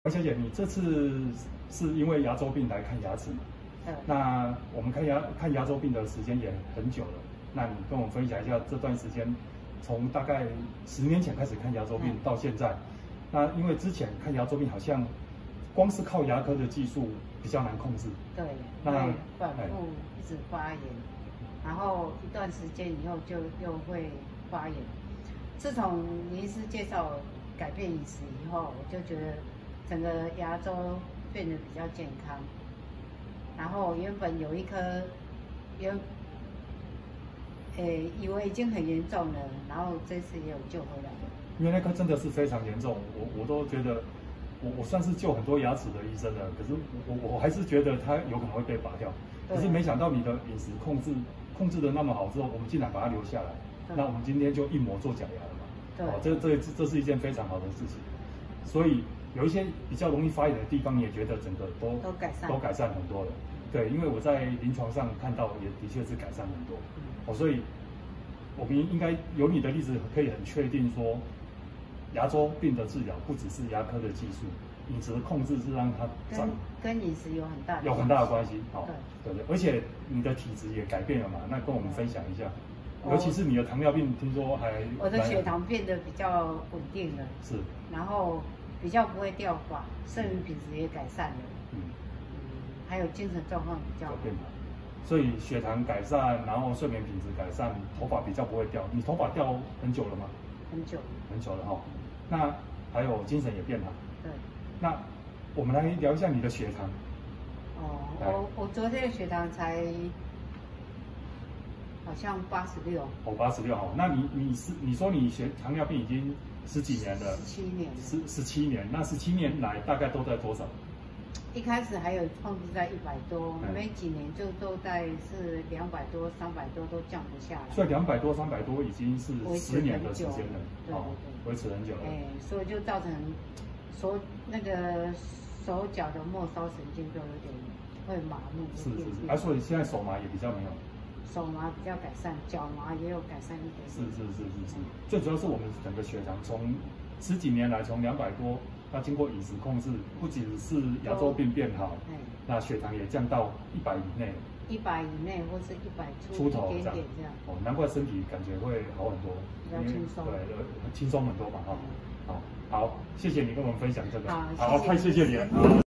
王小姐，你这次是因为牙周病来看牙齿嘛？那我们看牙周病的时间也很久了，那你跟我们分享一下这段时间，从大概10年前开始看牙周病到现在，那因为之前看牙周病好像光是靠牙科的技术比较难控制， 对，那反复一直发炎，然后一段时间以后就又会发炎。自从林医师介绍改变饮食以后，我就觉得整个牙周变得比较健康。然后原本有一颗以为已经很严重了，然后这次也有救回来了。 因为那颗真的是非常严重，我都觉得我算是救很多牙齿的医生了，可是我还是觉得它有可能会被拔掉。可是没想到你的饮食控制的那么好之后，我们竟然把它留下来。那我们今天就一模做假牙了嘛？对，这是一件非常好的事情。所以有一些比较容易发炎的地方，你也觉得整个都改善很多了。对，因为我在临床上看到也的确是改善很多。所以我们应该有你的例子，可以很确定说，牙周病的治疗不只是牙科的技术，饮食的控制是让它跟饮食有很大的关系。 对，而且你的体质也改变了嘛，那跟我们分享一下。尤其是你的糖尿病，听说我的血糖变得比较稳定了， 是， 然后比较不会掉发，睡眠品质也改善了，还有精神状况比较变好。 所以血糖改善，然后睡眠品质改善，头发比较不会掉。你头发掉很久了吗？ 很久了哈。那还有精神也变好。 对。 那我们来聊一下你的血糖。 我昨天的血糖才好像86。 86好。那你说你糖尿病已经10几年了 ？17年。 17年，那17年来大概都在多少？ 一开始还有控制在100多，没几年就都在是200多、300多都降不下来。 所以200多、300多已经是10年的时间了，维持很久了。 所以就造成那个手脚的末梢神经都有点会麻木。 是。所以现在手麻也比较没有。 手麻比较改善，脚麻也有改善一点。是。 最主要是我们整个血糖从10几年来从200多。那经过饮食控制，不仅是牙周病变好，那血糖也降到100以内 ，100以内或是100出头一点点这样。 难怪身体感觉会好很多， 比较轻松。 对，轻松很多嘛哈。好，谢谢你跟我们分享这个。 好， 太谢谢你了。